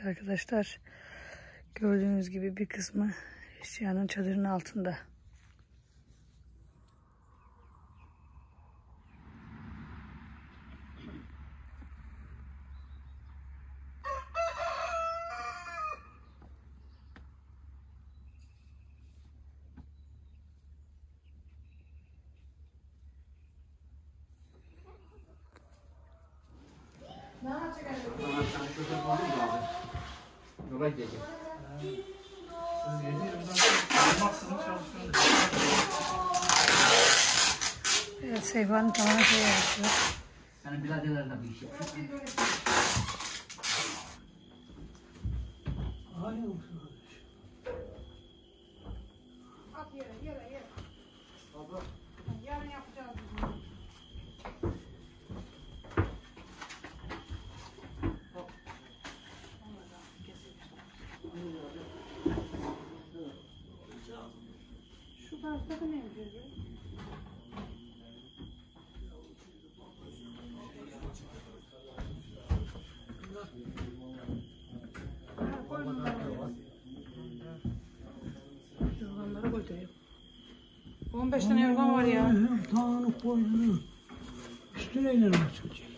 arkadaşlar. Gördüğünüz gibi bir kısmı eşyanın çadırın altında. Yola gideceğim. Evet, Seyfa'nın tamamen şey yapıyor. Yani biraderler de bir iş yapıyor. At yere. Baba. Yarın yapacağız. Şu tarafta da ne yapıyor? Yorganlara koyduruyor. 15 tane yorgan var ya. Tamam koydum. Üstüne inelim açılacak.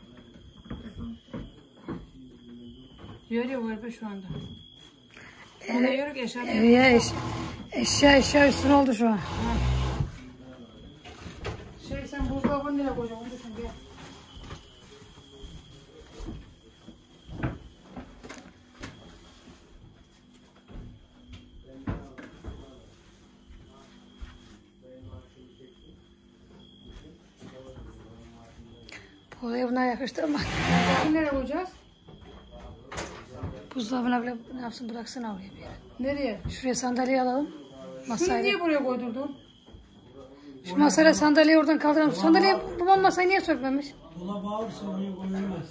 Diyor ya var be şu anda. Ona yörük eşarp. Ya eşya üstüne oldu şu an. Sen buzdolabını nereye koyacaksın? Onu düşün gel. Oraya bunlar yakıştırma. Bunu nereye koyacağız? Buzdolabına bile ne yapsın, bıraksana oraya bir yere. Nereye? Şuraya sandalye alalım. Şunu Masayla. niye buraya koydurdun? Şu masayla sandalyeyi oradan kaldıralım. Sandalyeyi babam masayı niye sökmemiş? Dolaba alırsa oraya koyulmaz.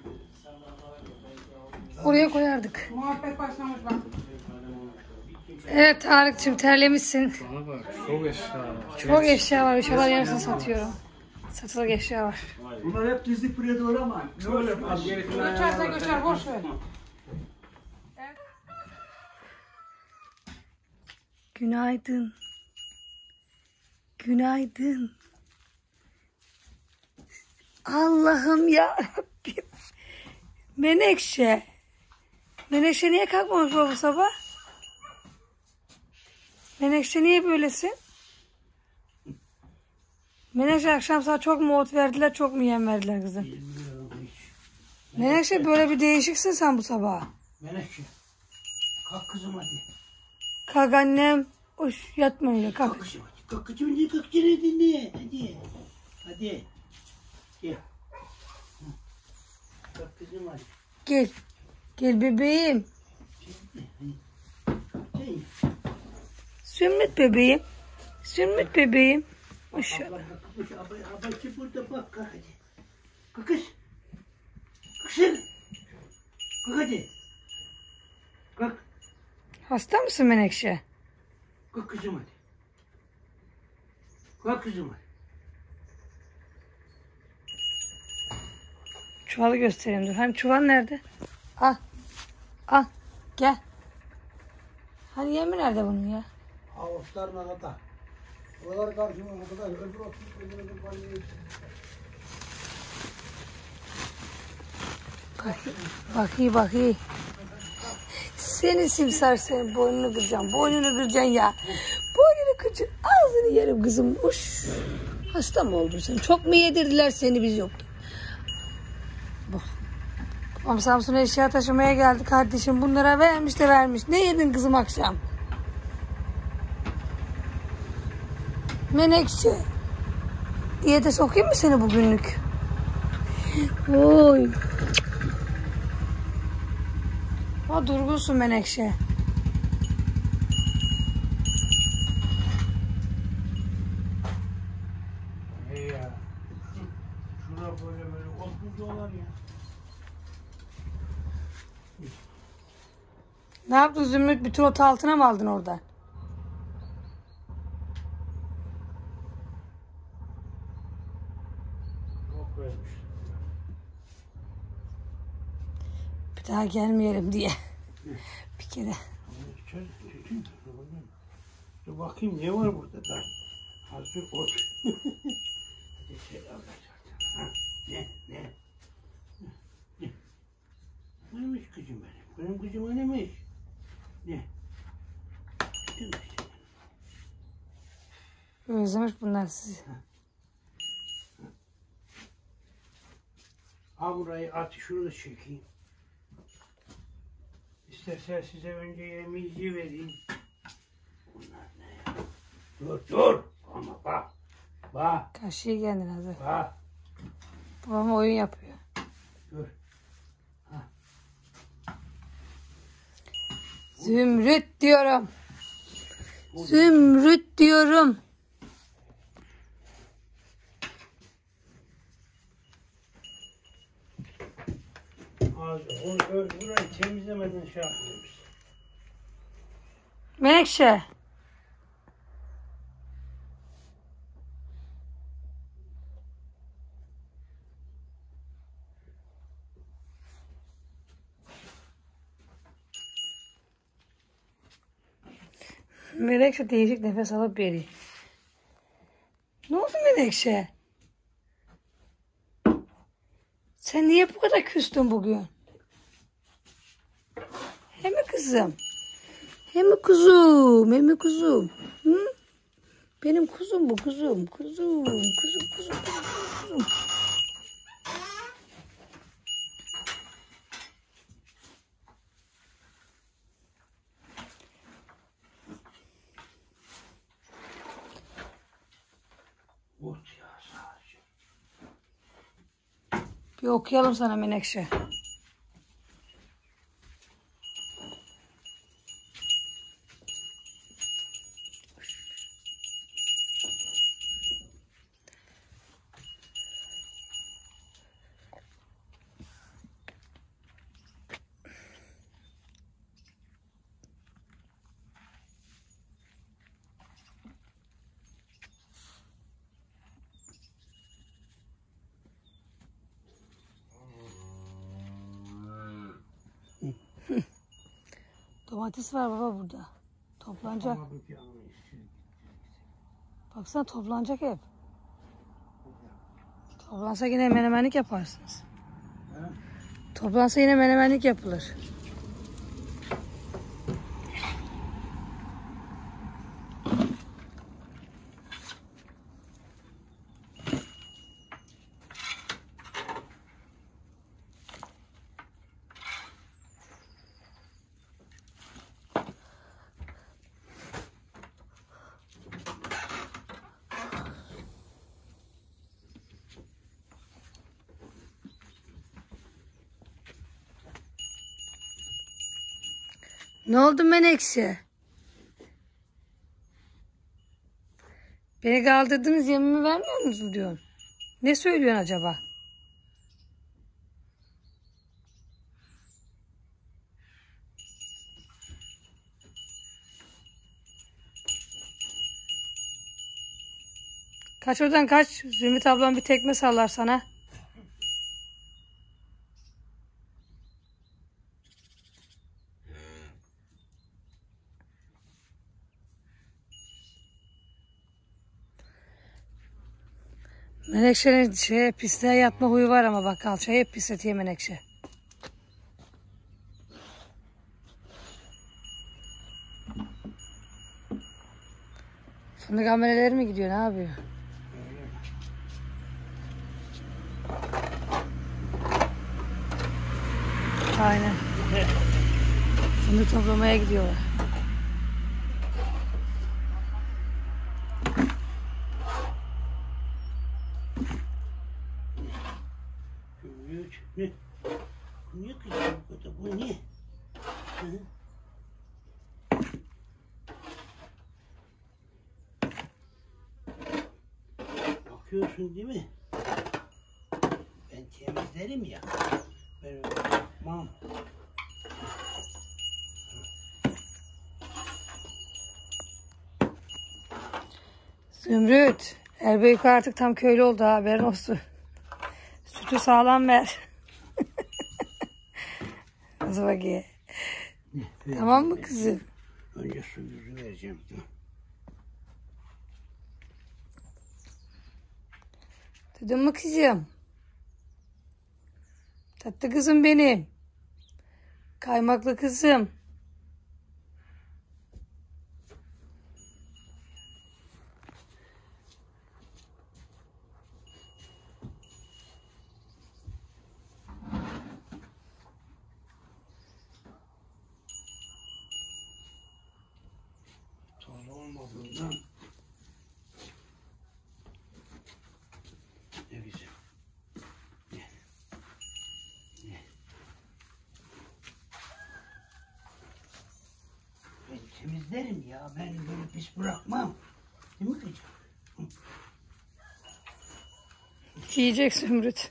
Oraya koyardık. Muhabbet başlamış bak. Evet Tarık'cığım, terlemişsin. Bana bak, çok eşya var. Çok eşya var. Eşyalar yarısını satıyorum. Satılık eşya var. Bunlar hep dizdik buraya doğru ama. Ne öyle yapmaz? Göçerse göçer boş ver. Günaydın. Günaydın. Allah'ım ya Rabbim. Menekşe. Menekşe niye kalkmamış bu sabah? Menekşe niye böylesin? Menekşe akşam sana çok mu ot verdiler, çok mu yem verdiler kızım? Menekşe böyle bir değişiksin sen bu sabah. Menekşe. Kalk kızım hadi. Kalk annem. Uş, yatma öyle kalk. Kalk kızım hadi. Kalk kızım hadi. Kalk hadi. Hadi. Hadi. Gel. Hı. Kalk kızım hadi. Gel. Gel bebeğim. Gel. Sümmüt bebeğim. Sümmüt bebeğim. Maşallah. Abacı burada bak. Kalk hadi. Kalk kız. Kalk sen. Kalk hadi. Kalk. Hasta mısın Menekşe? Kalk kızım hadi. Kalk kızım hadi. Çuvalı göstereyim dur. Hani çuval nerede? Al. Al. Gel. Hani yemi nerede bunun ya? Avuçlarına kadar. Oralar karşıma kadar. Öbür otur. Öbür banyoya. Bakayım. Seni simsar seni. Boynunu kıracaksın ya. Boynunu kıracaksın. Ağzını yerim kızım. Uş. Hasta mı oldun sen? Çok mu yedirdiler seni, biz yoktuk. Babam Samsun'a eşya taşımaya geldi kardeşim. Bunlara vermiş de vermiş. Ne yedin kızım akşam? Menekşe. Diyete sokayım mı seni bugünlük? Oy. Ha, durgunsun Menekşe. Hey ya. Şurada böyle oturdular ya. Ne yaptın Zümrüt? Bütün otu altına mı aldın oradan? Bir daha gelmeyelim diye. Bir kere. Dur bakayım ne var burada da. Hazır ot. Hadi şey alacağım. Ha, ne? Neymiş kızım benim? Benim kızıma neymiş? Ne? Özlemiş bunlar sizi. Ha burayı at şunu da çekeyim. İstersen size önce yemeği vereyim. Bunlar ne ya? Dur. Ama bak. Karşıya geldin hazır. Bak. Babam oyun yapıyor. Dur. Zümrüt diyorum. Zümrüt diyorum. Burayı temizlemeden şey yapıyoruz. Menekşe. Menekşe değişik nefes alıp veriyor. Ne oldu Menekşe? Sen niye bu kadar küstün bugün? He mi kızım? He mi kuzum? Hı? Benim kuzum bu kuzum. Kuzum. Ot ya sadece. Bir okuyalım sana Menekşe. Domates var baba burada. Toplanacak. Ama bir yanlış. Baksana toplanacak hep. Toplansa yine menemenlik yaparsınız. Ha? Toplansa yine menemenlik yapılır. Ne oldu Menekşe? Beni kaldırdınız yemimi vermiyor musunuz diyorsun? Ne söylüyorsun acaba? Kaç oradan kaç. Zümrüt ablam bir tekme sallar sana. Menekşe'nin pisliğe yatma huyu var ama bak kalçayı hep pisletiyor Menekşe. Fındık ameleleri mi gidiyor ne yapıyor? Aynen. Fındık toplamaya gidiyorlar. Ne? Bu ne kızım bu da? Bu ne? Hı? Bakıyorsun değil mi? Ben temizlerim ya. Ben öyle yapmam. Zümrüt, Erbeyko artık tam köylü oldu ha, haberin olsun. Sütü sağlam ver. Nasıl bakayım? Tamam mı kızım? Önce su yüzü vereceğim. Duydun mu kızım? Tatlı kızım benim. Kaymaklı kızım. Toz olmadığından ne güzel. Ben temizlerim ya. Ben böyle pis bırakmam. Değil mi kızım? Yiyecek Zümrüt.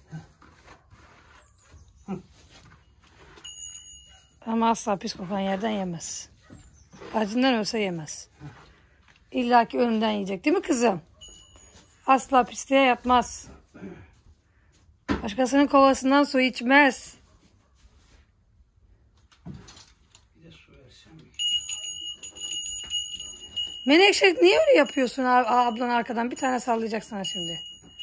Ama asla pis kokan yerden yemez. Acından ölse yemez. İlla ki önünden yiyecek değil mi kızım? Asla pisliğe yapmaz. Başkasının kovasından su içmez. Bir de su versem. Menekşe niye öyle yapıyorsun ablan arkadan? Bir tane sallayacak sana şimdi.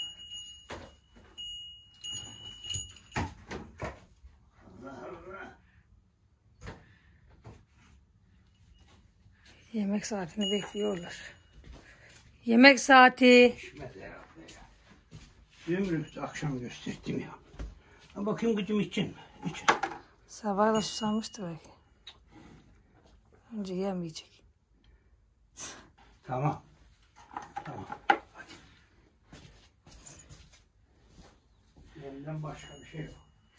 Yemek saatini bekliyorlar. Yemek saati. Pişmez herhalde ya. Zümrüt akşam gösterdim ya. Ha, bakayım kızım için mi? İçin. Sabah da susamıştı belki. Önce yemeyecek. Tamam. Tamam. Hadi. Benden başka bir şey yok.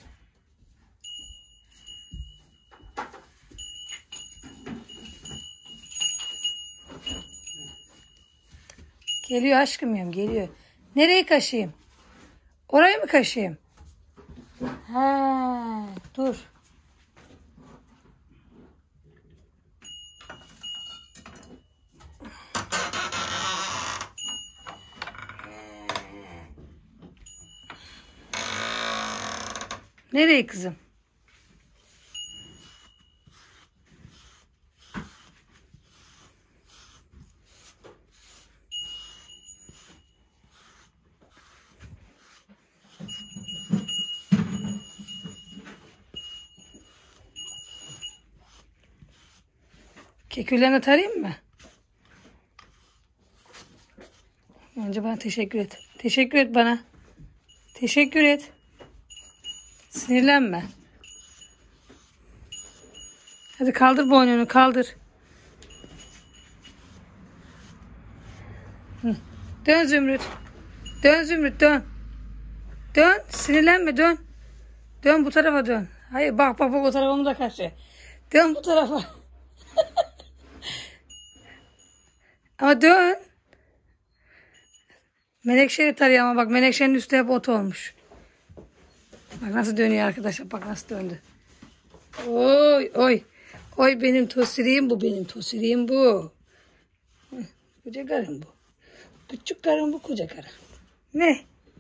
Geliyor aşkım yem geliyor. Nereye kaşıyım? Orayı mı kaşıyım? Ha, dur. Nereye kızım? Keküllerini tarayayım mı? Önce bana teşekkür et. Teşekkür et bana. Teşekkür et. Sinirlenme. Hadi kaldır boynunu kaldır. Hı. Dön Zümrüt. Dön Zümrüt dön. Dön. Sinirlenme dön. Dön bu tarafa dön. Hayır bak o tarafa onu da kaçıyor. Dön bu tarafa. Ama dön. Menekşeyi tarıyor ama bak menekşenin üstü hep ot olmuş. Bak nasıl dönüyor arkadaşlar. Bak nasıl döndü. Oy oy. Oy benim tosiriğim bu. Benim tosiriğim bu. Koca karım bu. Küçük karım bu koca karım. Ne?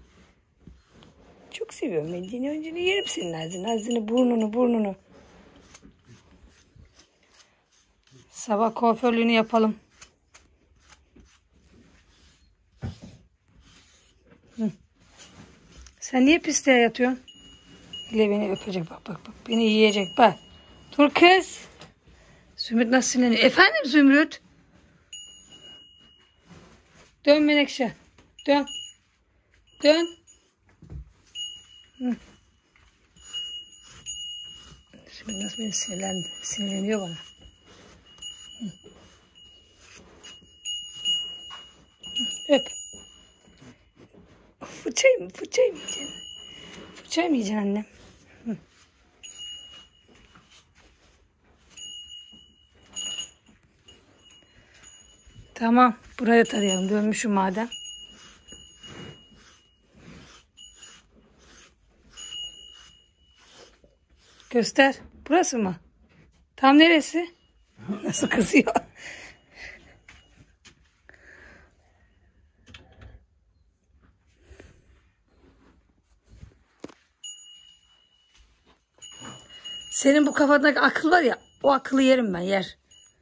Çok seviyorum ben. Önceni yerim senin ağzını. Ağzını burnunu. Sabah kuaförlüğünü yapalım. Hı. Sen niye pisliğe yatıyorsun? Bile beni öpecek bak. Beni yiyecek bak. Dur kız. Zümrüt nasıl sinirleniyor? Efendim Zümrüt? Dön Menekşe. Dön. Dön. Hı. Zümrüt nasıl beni sinirleniyor bana. Hı. Öp. Fırçayı mı yiyeceksin? Fırçayı mı yiyeceksin annem? Hı. Tamam. Buraya tarayalım. Dönmüşüm madem. Göster. Burası mı? Tam neresi? Nasıl kızıyor? Senin bu kafandaki akıl var ya, o akıllı yerim ben, yer.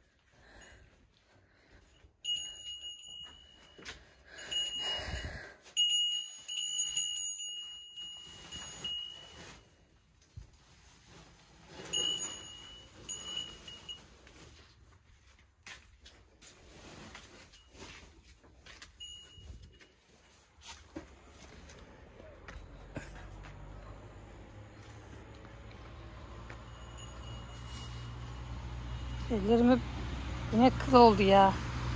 Ellerim hep inek kılı oldu ya.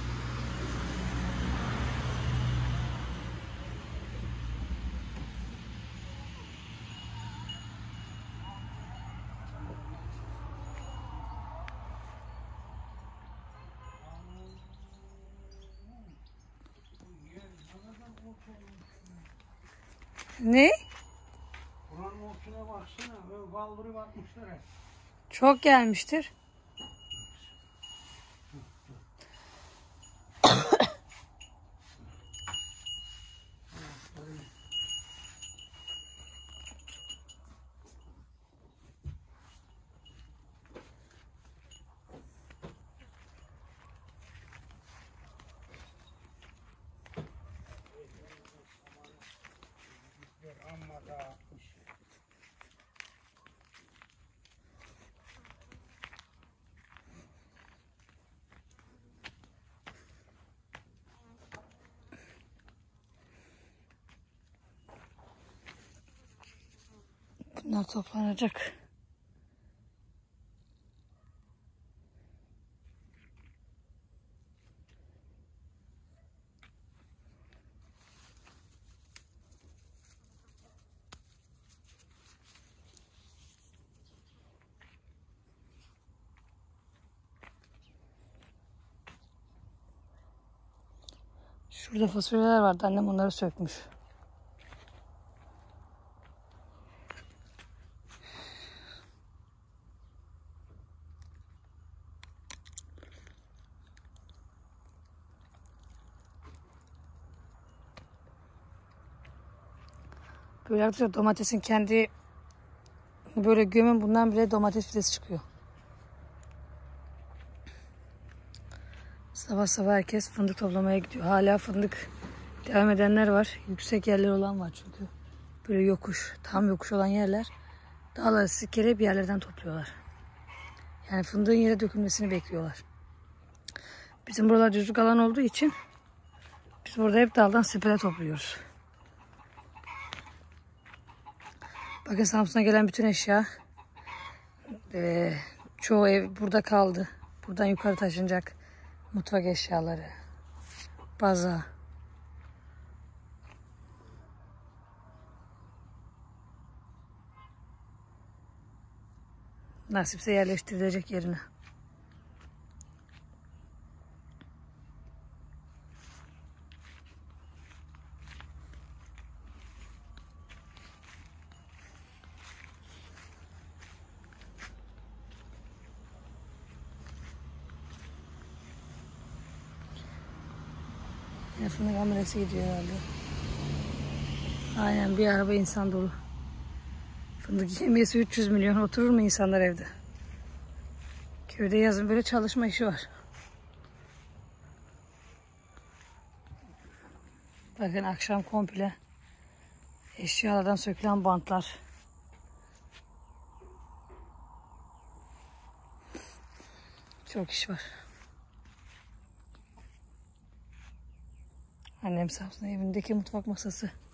Ne? Buranın ortasına baksana. Böyle kaldırıp atmışlar hep. Çok gelmiştir. Amma da atmış. Bunlar toplanacak. Şurada fasulyeler vardı. Annem onları sökmüş. Böyle arkadaşlar domatesin kendi böyle gömün, bundan bile domates fidesi çıkıyor. Sabah sabah herkes fındık toplamaya gidiyor. Hala fındık devam edenler var. Yüksek yerler olan var çünkü. Böyle yokuş, tam yokuş olan yerler dağları sikerek bir yerlerden topluyorlar. Yani fındığın yere dökülmesini bekliyorlar. Bizim buralar düzlük alan olduğu için biz burada hep daldan sepele topluyoruz. Bakın Samsun'a gelen bütün eşya, çoğu ev burada kaldı. Buradan yukarı taşınacak mutfak eşyaları, baza. Nasipse yerleştirilecek yerine. Fındık amelesi gidiyor herhalde. Aynen, bir araba insan dolu. Fındık yemiyesi 300 milyon. Oturur mu insanlar evde? Köyde yazın böyle çalışma işi var. Bakın akşam komple eşyalardan sökülen bantlar. Çok iş var. Annem Samsun'un evindeki mutfak masası.